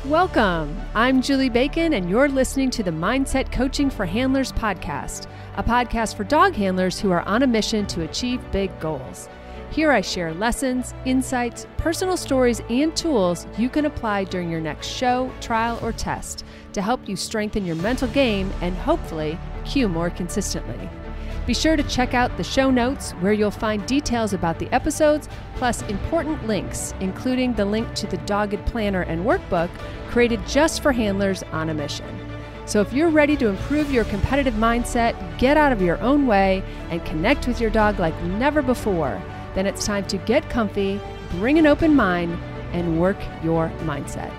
Welcome. I'm Julie Bacon, and you're listening to the Mindset Coaching for Handlers podcast, a podcast for dog handlers who are on a mission to achieve big goals. Here I share lessons, insights, personal stories, and tools you can apply during your next show, trial, or test to help you strengthen your mental game and hopefully cue more consistently. Be sure to check out the show notes where you'll find details about the episodes, plus important links, including the link to the Dogged Planner and Workbook created just for handlers on a mission. So if you're ready to improve your competitive mindset, get out of your own way, and connect with your dog like never before, then it's time to get comfy, bring an open mind, and work your mindset.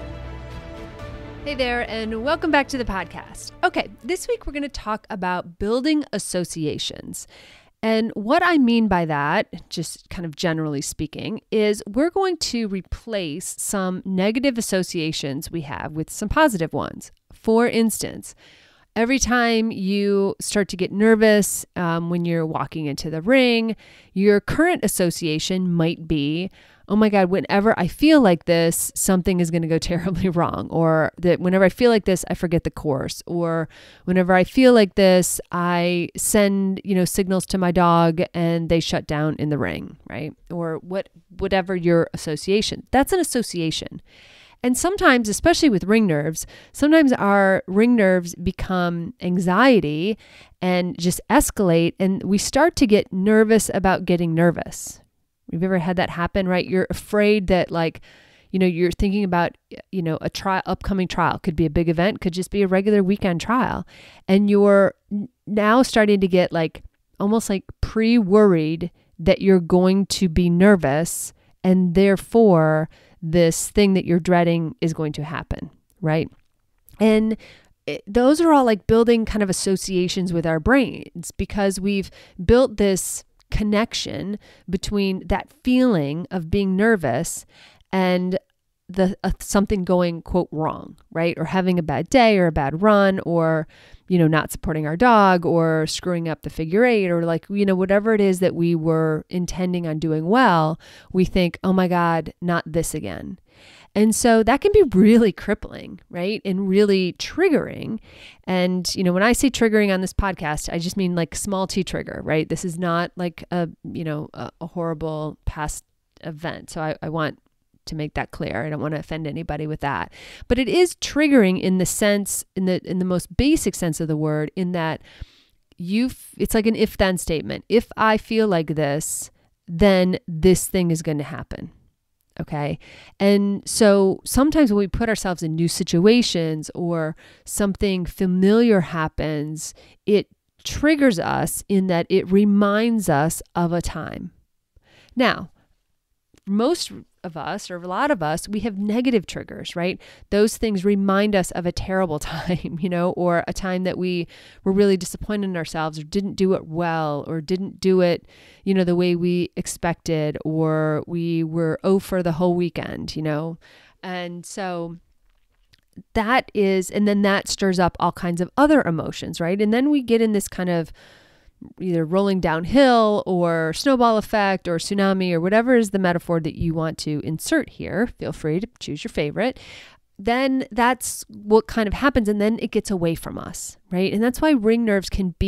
Hey there, and welcome back to the podcast. Okay, this week we're going to talk about building associations. And what I mean by that, just kind of generally speaking, is we're going to replace some negative associations we have with some positive ones. For instance, every time you start to get nervous when you're walking into the ring, your current association might be, oh my God, whenever I feel like this, something is going to go terribly wrong. Or that whenever I feel like this, I forget the course. Or whenever I feel like this, I send, signals to my dog and they shut down in the ring, right? Or whatever your association. That's an association. And sometimes, especially with ring nerves, sometimes our ring nerves become anxiety and just escalate, and we start to get nervous about getting nervous. You've ever had that happen, right? You're afraid that you're thinking about, upcoming trial. Could be a big event, could just be a regular weekend trial. And you're now starting to get almost like pre-worried that you're going to be nervous, and therefore this thing that you're dreading is going to happen, right? And those are all like building kind of associations with our brains, because we've built this connection between that feeling of being nervous and the something going, quote, wrong, right? Or having a bad day or a bad run, or, not supporting our dog, or screwing up the figure eight, or whatever it is that we were intending on doing well, we think, oh my God, not this again. And so that can be really crippling, right? And really triggering. And, when I say triggering on this podcast, I just mean like small T trigger, right? This is not like a horrible past event. So I want to make that clear. I don't want to offend anybody with that. But it is triggering in the sense, in the most basic sense of the word, in that it's like an if-then statement. If I feel like this, then this thing is going to happen. Okay. And so sometimes when we put ourselves in new situations or something familiar happens, it triggers us in that it reminds us of a time. Now, most of us, or a lot of us, we have negative triggers, right? Those things remind us of a terrible time, or a time that we were really disappointed in ourselves, or didn't do it well, or didn't do it, the way we expected, or we were for the whole weekend, And so and then that stirs up all kinds of other emotions, right? And then we get in this kind of either rolling downhill or snowball effect or tsunami or whatever is the metaphor that you want to insert here. Feel free to choose your favorite. Then that's what kind of happens, and then it gets away from us, right? And that's why ring nerves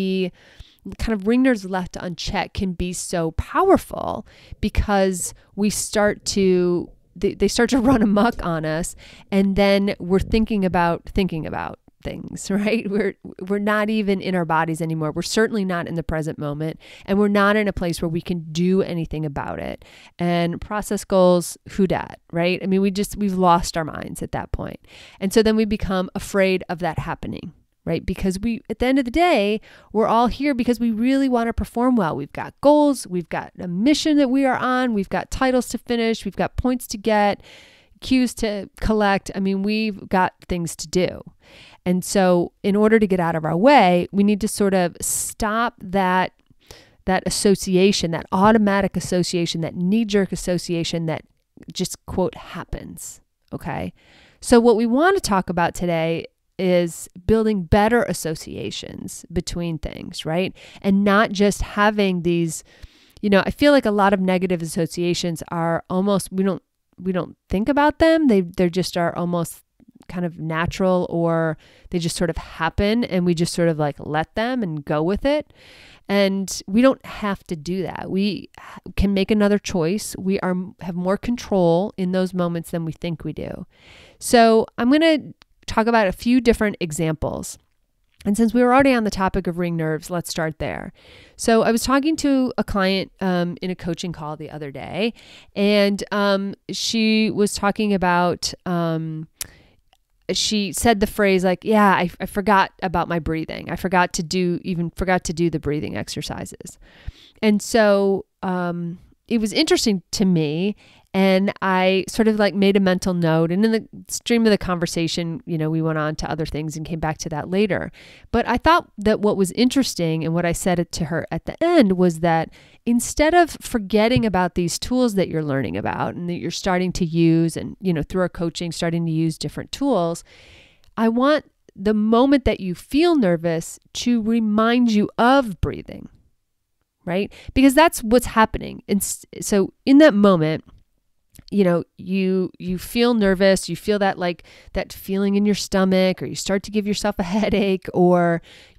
left unchecked can be so powerful, because they start to run amok on us, and then we're thinking about things, right? We're not even in our bodies anymore. We're certainly not in the present moment, and we're not in a place where we can do anything about it. And process goals, who dat, right? I mean, we've lost our minds at that point. And so then we become afraid of that happening, right? Because at the end of the day, we're all here because we really want to perform well. We've got goals, we've got a mission that we are on, we've got titles to finish, we've got points to get, cues to collect. I mean, we've got things to do. And so in order to get out of our way, we need to sort of stop that association, that automatic association, that knee-jerk association that just, quote, happens, okay? So what we want to talk about today is building better associations between things, right? And not just having these, I feel like a lot of negative associations are almost, think about them. They're just are almost kind of natural, or they just sort of happen and we just sort of like let them and go with it. And we don't have to do that. We can make another choice. We have more control in those moments than we think we do. So I'm going to talk about a few different examples. And since we were already on the topic of ring nerves, let's start there. So I was talking to a client in a coaching call the other day, and she was talking about, she said the phrase like, yeah, I forgot about my breathing. I forgot to do the breathing exercises. And so it was interesting to me. And I sort of like made a mental note, and in the stream of the conversation, we went on to other things and came back to that later. But I thought that what was interesting, and what I said to her at the end, was that instead of forgetting about these tools that you're learning about and that you're starting to use, and, through our coaching, starting to use different tools, I want the moment that you feel nervous to remind you of breathing, right? Because that's what's happening. And so in that moment, you feel nervous, you feel that like that feeling in your stomach, or you start to give yourself a headache, or,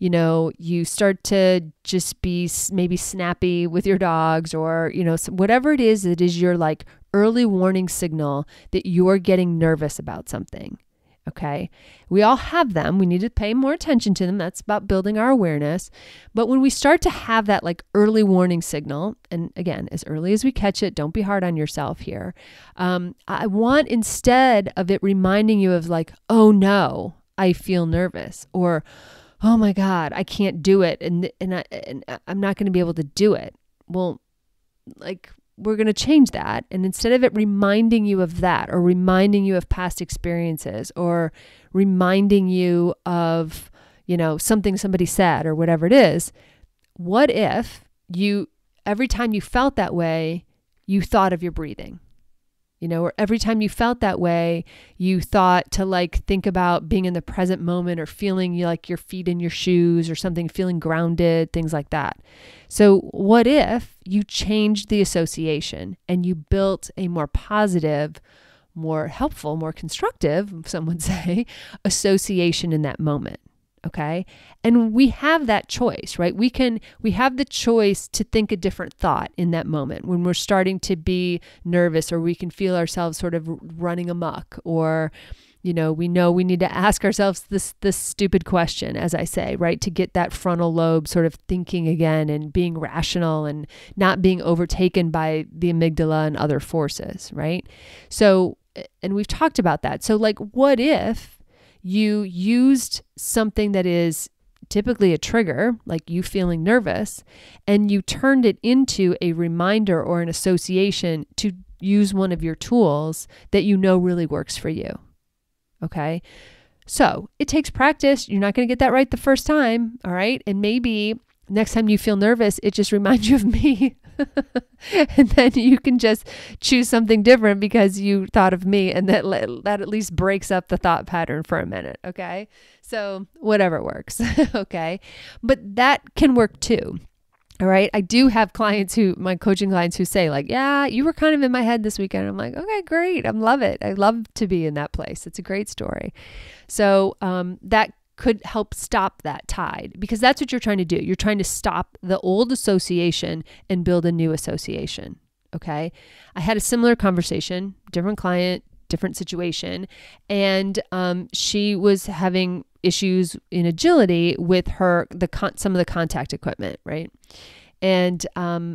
you start to just be maybe snappy with your dogs, or, whatever it is your like early warning signal that you're getting nervous about something. Okay. We all have them. We need to pay more attention to them. That's about building our awareness. But when we start to have that like early warning signal, and again, as early as we catch it, don't be hard on yourself here. I want, instead of it reminding you of like, oh no, I feel nervous, or, oh my God, I can't do it. And I'm not going to be able to do it. Well, like, we're going to change that. And instead of it reminding you of that, or reminding you of past experiences, or reminding you of, something somebody said, or whatever it is, what if every time you felt that way, you thought of your breathing? Or every time you felt that way, you thought to like think about being in the present moment, or feeling like your feet in your shoes or something, feeling grounded, things like that. So what if you changed the association and you built a more positive, more helpful, more constructive, some would say, association in that moment? Okay. And we have that choice, right? We have the choice to think a different thought in that moment when we're starting to be nervous, or we can feel ourselves sort of running amok, or, we know we need to ask ourselves this stupid question, as I say, right? To get that frontal lobe sort of thinking again and being rational and not being overtaken by the amygdala and other forces, right? So, and we've talked about that. So like, what if you used something that is typically a trigger, like you feeling nervous, and you turned it into a reminder or an association to use one of your tools that really works for you? Okay. So it takes practice. You're not going to get that right the first time. All right. And maybe next time you feel nervous, it just reminds you of me. And then you can just choose something different because you thought of me, and that at least breaks up the thought pattern for a minute. Okay. So whatever works. Okay. But that can work too. All right. I do have my coaching clients who say like, yeah, you were kind of in my head this weekend. I'm like, okay, great. I love it. I love to be in that place. It's a great story. So that could help stop that tide, because that's what you're trying to do. You're trying to stop the old association and build a new association. Okay. I had a similar conversation, different client, different situation. And she was having issues in agility with some of the contact equipment. Right. And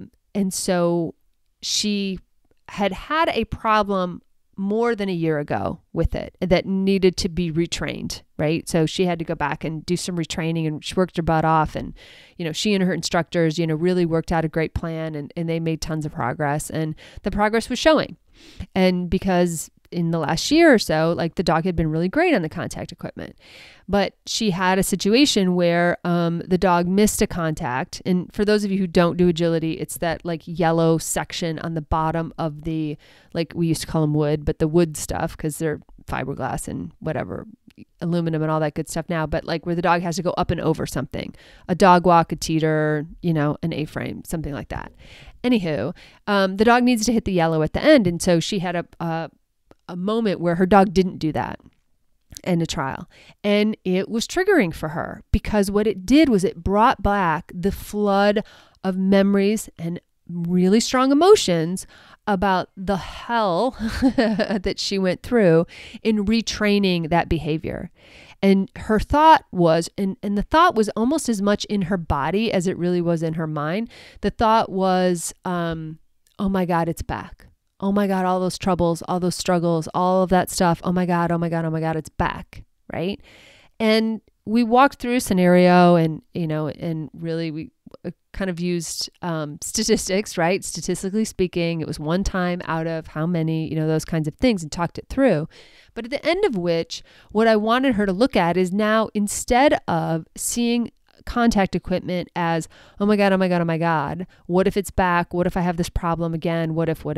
so she had a problem more than a year ago with it that needed to be retrained, right? So she had to go back and do some retraining, and she worked her butt off, and, she and her instructors, really worked out a great plan, and they made tons of progress, and the progress was showing. And because in the last year or so, like the dog had been really great on the contact equipment, but she had a situation where the dog missed a contact. And for those of you who don't do agility, it's that like yellow section on the bottom of the, like we used to call them wood, but the wood stuff, because they're fiberglass and whatever, aluminum and all that good stuff now, but like where the dog has to go up and over something, a dog walk, a teeter, an A-frame, something like that. Anywho, the dog needs to hit the yellow at the end. And so she had a moment where her dog didn't do that in a trial. And it was triggering for her because what it did was it brought back the flood of memories and really strong emotions about the hell that she went through in retraining that behavior. And her thought was, and the thought was almost as much in her body as it really was in her mind. The thought was, oh my God, it's back. Oh my God, all those troubles, all those struggles, all of that stuff. Oh my God, oh my God, oh my God, it's back, right? And we walked through a scenario and really we kind of used statistics, right? Statistically speaking, it was one time out of how many, those kinds of things, and talked it through. But at the end of which, what I wanted her to look at is now, instead of seeing contact equipment as, oh my God, oh my God, oh my God, what if it's back? What if I have this problem again? What if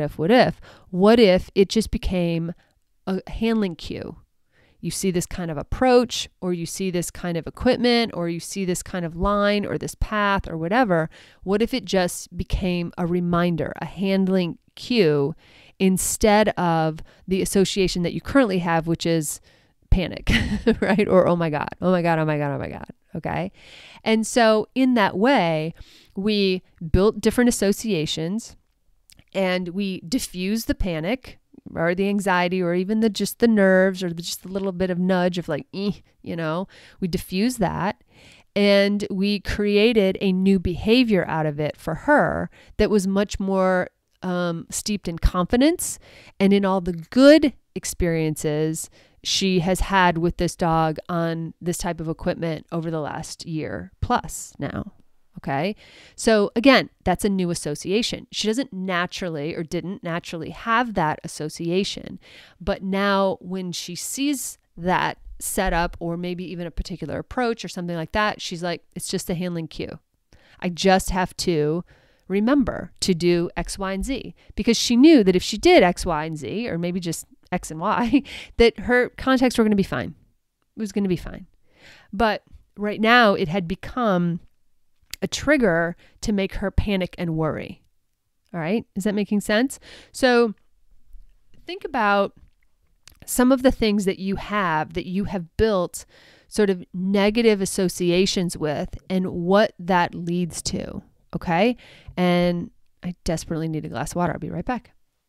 it just became a handling cue? You see this kind of approach, or you see this kind of equipment, or you see this kind of line or this path or whatever. What if it just became a reminder, a handling cue, instead of the association that you currently have, which is panic, right? Or, oh my God, oh my God, oh my God, oh my God. Okay. And so in that way, we built different associations and we diffused the panic or the anxiety, or even just the nerves, or just a little bit of nudge of like, we diffused that. And we created a new behavior out of it for her that was much more steeped in confidence and in all the good experiences she has had with this dog on this type of equipment over the last year plus now. Okay. So again, that's a new association. She didn't naturally have that association. But now when she sees that setup, or maybe even a particular approach or something like that, she's like, it's just a handling cue. I just have to remember to do X, Y, and Z, because she knew that if she did X, Y, and Z, or maybe just X and Y, that her contacts were going to be fine. It was going to be fine. But right now it had become a trigger to make her panic and worry. All right. Is that making sense? So think about some of the things that you have built sort of negative associations with and what that leads to. Okay. And I desperately need a glass of water. I'll be right back.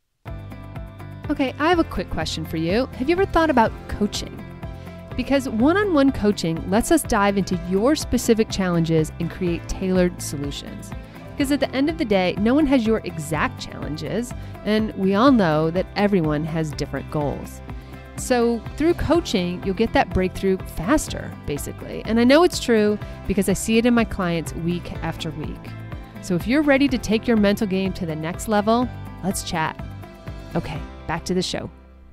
Okay. I have a quick question for you. Have you ever thought about coaching? Because one-on-one coaching lets us dive into your specific challenges and create tailored solutions. Because at the end of the day, no one has your exact challenges, and we all know that everyone has different goals. So through coaching, you'll get that breakthrough faster, basically. And I know it's true because I see it in my clients week after week. So if you're ready to take your mental game to the next level, let's chat. Okay, back to the show.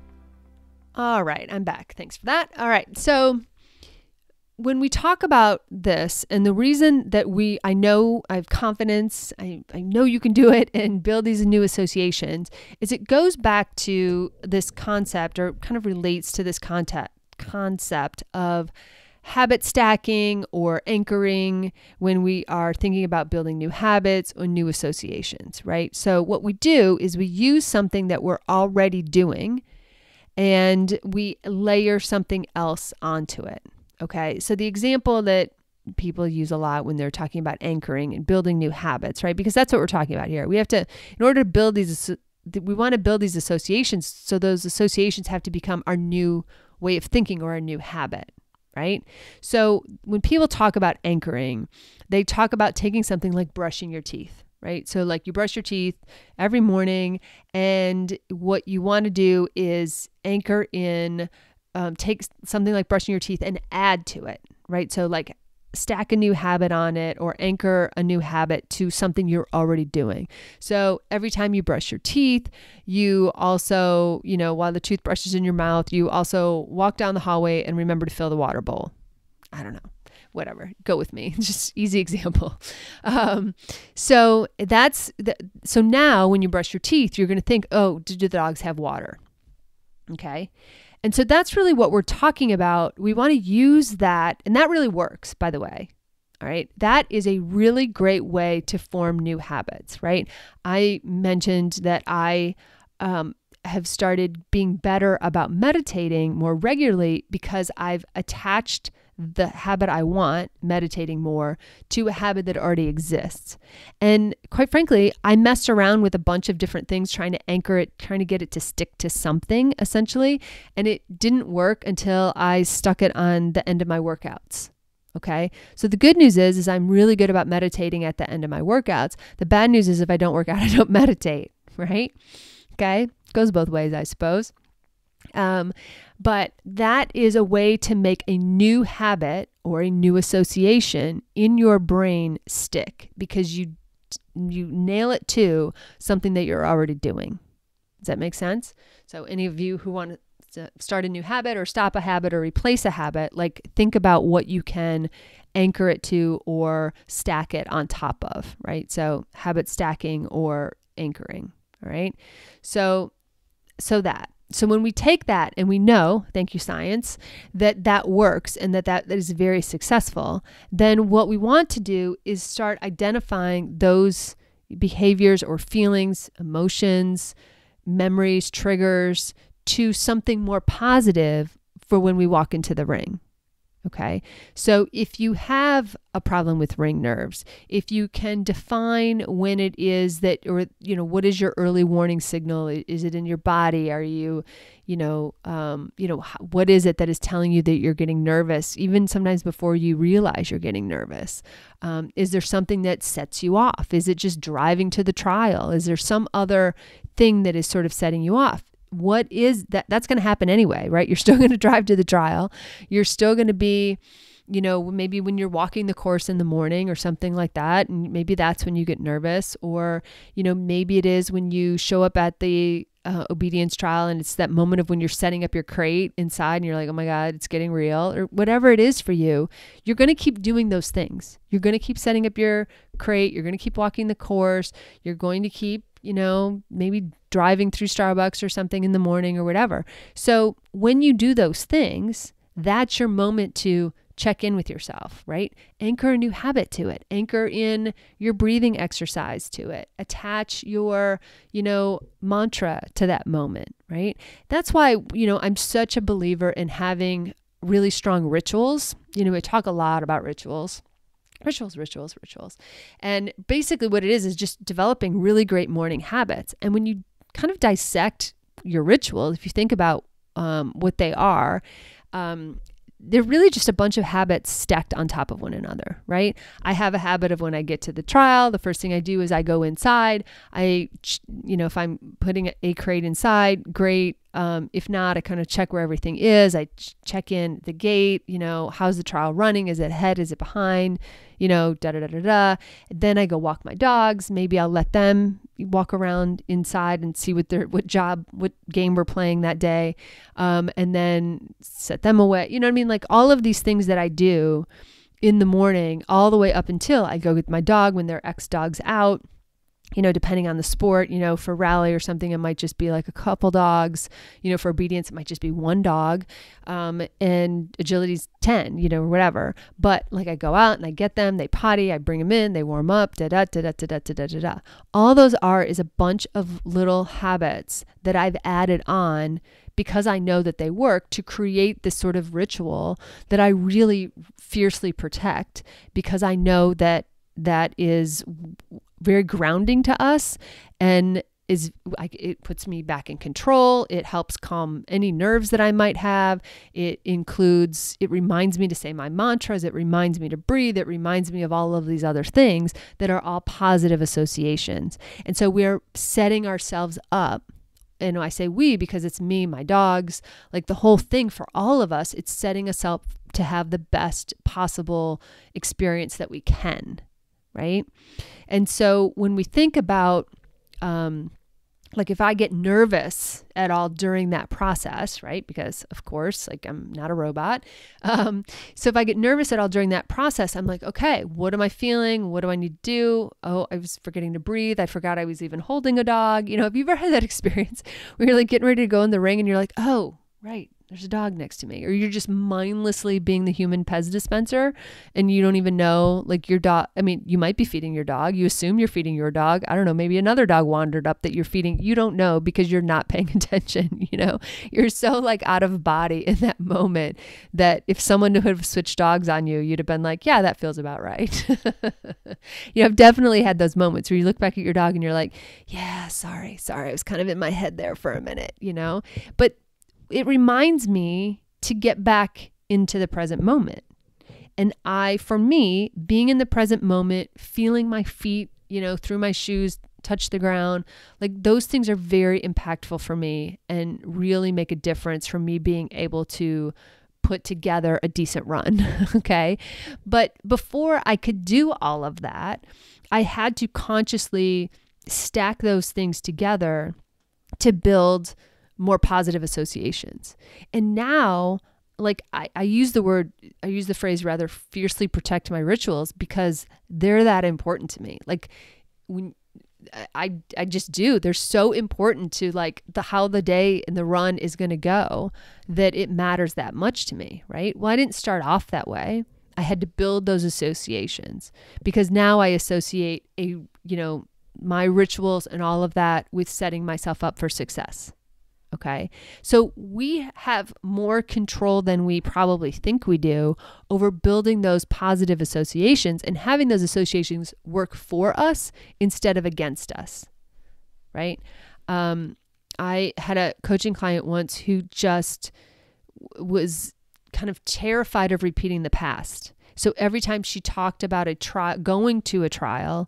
All right, I'm back. Thanks for that. All right, so when we talk about this, and the reason that I know I have confidence, I know you can do it and build these new associations, is it goes back to this concept, or kind of relates to this concept of habit stacking or anchoring when we are thinking about building new habits or new associations, right? So what we do is we use something that we're already doing and we layer something else onto it. Okay. So the example that people use a lot when they're talking about anchoring and building new habits, right? Because that's what we're talking about here. We have to, in order to build these, we want to build these associations. So those associations have to become our new way of thinking or our new habit, right? So when people talk about anchoring, they talk about taking something like brushing your teeth, right? So like you brush your teeth every morning, and what you want to do is anchor in, take something like brushing your teeth and add to it, right? So like stack a new habit on it, or anchor a new habit to something you're already doing. So every time you brush your teeth, you also, while the toothbrush is in your mouth, you also walk down the hallway and remember to fill the water bowl. I don't know. Whatever, go with me. Just easy example. So now when you brush your teeth, you're going to think, oh, do the dogs have water? Okay. And so that's really what we're talking about. We want to use that. And that really works, by the way. All right. That is a really great way to form new habits, right? I mentioned that I have started being better about meditating more regularly because I've attached the habit I want, meditating more, to a habit that already exists. And quite frankly, I messed around with a bunch of different things trying to anchor it, trying to get it to stick to something essentially. And it didn't work until I stuck it on the end of my workouts. Okay. So the good news is I'm really good about meditating at the end of my workouts. The bad news is if I don't work out, I don't meditate, right? Okay. Goes both ways, I suppose. But that is a way to make a new habit or a new association in your brain stick because you nail it to something that you're already doing. Does that make sense? So any of you who want to start a new habit or stop a habit or replace a habit, like think about what you can anchor it to or stack it on top of, right? So habit stacking or anchoring, all right? So when we take that and we know, thank you science, that works and that is very successful, then what we want to do is start identifying those behaviors or feelings, emotions, memories, triggers to something more positive for when we walk into the ring. Okay. So if you have a problem with ring nerves, if you can define when it is that, or, what is your early warning signal? Is it in your body? Are you, what is it that is telling you that you're getting nervous, even sometimes before you realize you're getting nervous? Is there something that sets you off? Is it just driving to the trial? Is there some other thing that is sort of setting you off? What is that? That's going to happen anyway, right? You're still going to drive to the trial. You're still going to be, maybe when you're walking the course in the morning or something like that. And maybe that's when you get nervous, or, maybe it is when you show up at the obedience trial and it's that moment of when you're setting up your crate inside and you're like, oh my God, it's getting real, or whatever it is for you. You're going to keep doing those things. You're going to keep setting up your crate. You're going to keep walking the course. You're going to keep, maybe driving through Starbucks or something in the morning or whatever. So when you do those things, that's your moment to check in with yourself, right? Anchor a new habit to it. Anchor in your breathing exercise to it. Attach your, mantra to that moment, right? That's why, I'm such a believer in having really strong rituals. We talk a lot about rituals. Rituals. And basically what it is just developing really great morning habits. And when you kind of dissect your rituals, if you think about what they are, they're really just a bunch of habits stacked on top of one another, right? I have a habit of when I get to the trial, the first thing I do is I go inside. If I'm putting a crate inside, great. If not, I kind of check where everything is. I check in the gate, how's the trial running? Is it ahead? Is it behind? Then I go walk my dogs. Maybe I'll let them walk around inside and see what game we're playing that day. And then set them away. You know what I mean? Like all of these things that I do in the morning, all the way up until I go with my dog when their ex-dog's out. Depending on the sport, for rally or something, it might just be like a couple dogs, for obedience, it might just be one dog, and agility's 10, or whatever. But like I go out and I get them, they potty, I bring them in, they warm up, All those is a bunch of little habits that I've added on because I know that they work to create this sort of ritual that I really fiercely protect because I know that is very grounding to us and it puts me back in control. It helps calm any nerves that I might have. It reminds me to say my mantras. It reminds me to breathe. It reminds me of all of these other things that are all positive associations. And so we're setting ourselves up. And I say we because it's me, my dogs, like the whole thing for all of us. It's setting us up to have the best possible experience that we can. Right? And so when we think about, like if I get nervous at all during that process, right? Because of course, like I'm not a robot. So if I get nervous at all during that process, I'm like, okay, what am I feeling? What do I need to do? Oh, I was forgetting to breathe. I forgot I was even holding a dog. Have you ever had that experience where you're like getting ready to go in the ring and you're like, oh, right. there's a dog next to me. Or you're just mindlessly being the human Pez dispenser and you don't even know, like your dog. I mean, you might be feeding your dog. You assume you're feeding your dog. I don't know. Maybe another dog wandered up that you're feeding. You don't know because you're not paying attention. You're so like out of body in that moment that if someone would have switched dogs on you, you'd have been like, yeah, that feels about right. I've definitely had those moments where you look back at your dog and you're like, yeah, sorry. I was kind of in my head there for a minute, but it reminds me to get back into the present moment. And for me, being in the present moment, feeling my feet, through my shoes, touch the ground, like those things are very impactful for me and really make a difference for me being able to put together a decent run. Okay. But before I could do all of that, I had to consciously stack those things together to build more positive associations. And now, like I use the phrase rather, fiercely protect my rituals because they're that important to me. Like when I just do, they're so important to like how the day and the run is going to go that it matters that much to me. Right. Well, I didn't start off that way. I had to build those associations because now I associate my rituals and all of that with setting myself up for success. Okay. So we have more control than we probably think we do over building those positive associations and having those associations work for us instead of against us. Right. I had a coaching client once who just was kind of terrified of repeating the past. So every time she talked about going to a trial,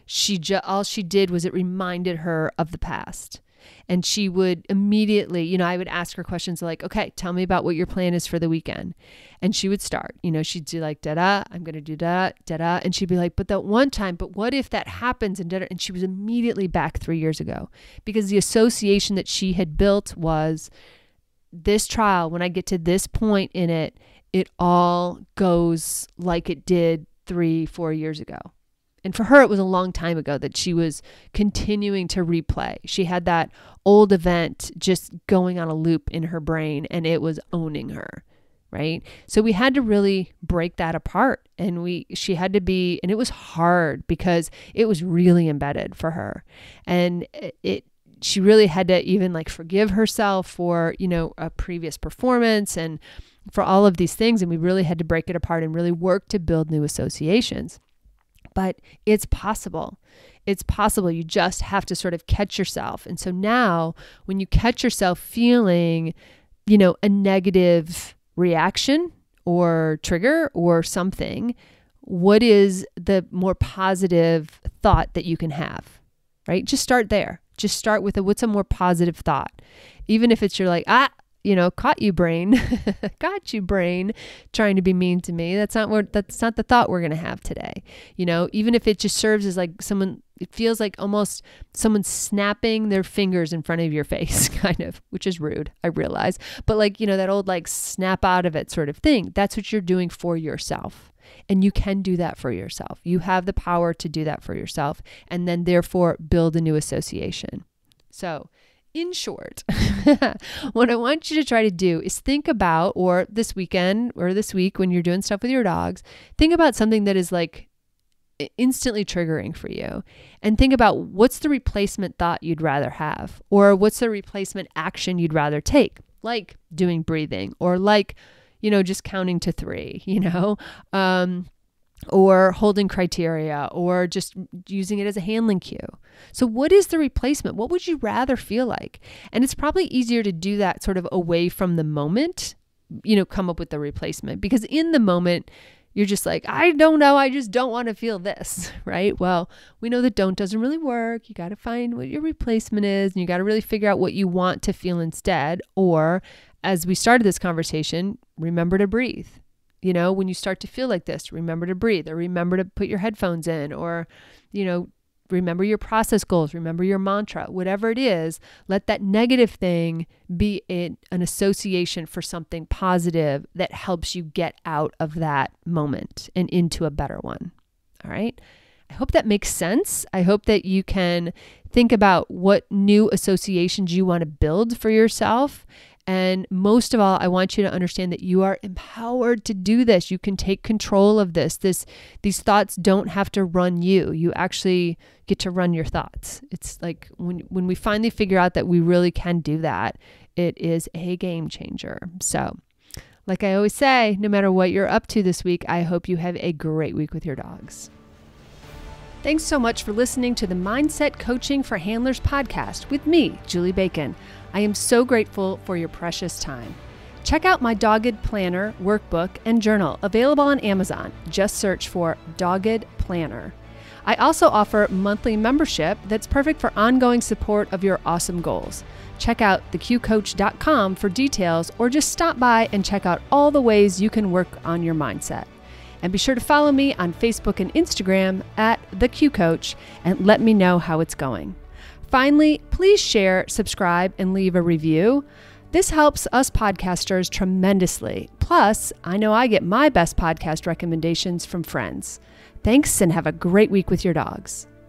all she did was it reminded her of the past. And she would immediately, I would ask her questions like, okay, tell me about what your plan is for the weekend. And she would start, she'd do like, da-da, I'm going to do da, da-da. And she'd be like, but that one time, but what if that happens? And da-da. And she was immediately back 3 years ago because the association that she had built was this trial, when I get to this point in it, it all goes like it did 3-4 years ago. And for her, it was a long time ago that she was continuing to replay. She had that old event just going on a loop in her brain and it was owning her, right? So we had to really break that apart and she had to be, and it was hard because it was really embedded for her. And she really had to even like forgive herself for, a previous performance and for all of these things. And we really had to break it apart and really work to build new associations. But it's possible. It's possible. You just have to sort of catch yourself. And so now when you catch yourself feeling, a negative reaction or trigger or something, what is the more positive thought that you can have, right? Just start there. Just start with what's a more positive thought. Even if it's you're like, caught you brain, got you brain, trying to be mean to me. That's not the thought we're going to have today. Even if it just serves as like it feels like almost someone snapping their fingers in front of your face, kind of, which is rude, I realize. But like, that old like snap out of it sort of thing. That's what you're doing for yourself. And you can do that for yourself. You have the power to do that for yourself and then therefore build a new association. So in short, what I want you to try to do is think about, or this weekend or this week when you're doing stuff with your dogs, think about something that is like instantly triggering for you and think about what's the replacement thought you'd rather have, or what's the replacement action you'd rather take, like doing breathing or like, just counting to 3, or holding criteria or just using it as a handling cue. So what is the replacement? What would you rather feel like? And it's probably easier to do that sort of away from the moment, come up with the replacement, because in the moment you're just like, I don't know. I just don't want to feel this, right? Well, we know that don't doesn't really work. You got to find what your replacement is and you got to really figure out what you want to feel instead. Or as we started this conversation, remember to breathe. When you start to feel like this, remember to breathe, or remember to put your headphones in, or, remember your process goals, remember your mantra, whatever it is, let that negative thing be an association for something positive that helps you get out of that moment and into a better one. All right. I hope that makes sense. I hope that you can think about what new associations you want to build for yourself And most of all, I want you to understand that you are empowered to do this. You can take control of this. These thoughts don't have to run you. You actually get to run your thoughts. It's like when we finally figure out that we really can do that, it is a game changer. So, like I always say, no matter what you're up to this week, I hope you have a great week with your dogs. Thanks so much for listening to the Mindset Coaching for Handlers podcast with me, Julie Bacon. I am so grateful for your precious time. Check out my Dogged Planner workbook and journal available on Amazon. Just search for Dogged Planner. I also offer monthly membership that's perfect for ongoing support of your awesome goals. Check out theqcoach.com for details, or just stop by and check out all the ways you can work on your mindset. And be sure to follow me on Facebook and Instagram at theqcoach and let me know how it's going. Finally, please share, subscribe, and leave a review. This helps us podcasters tremendously. Plus, I know I get my best podcast recommendations from friends. Thanks, and have a great week with your dogs.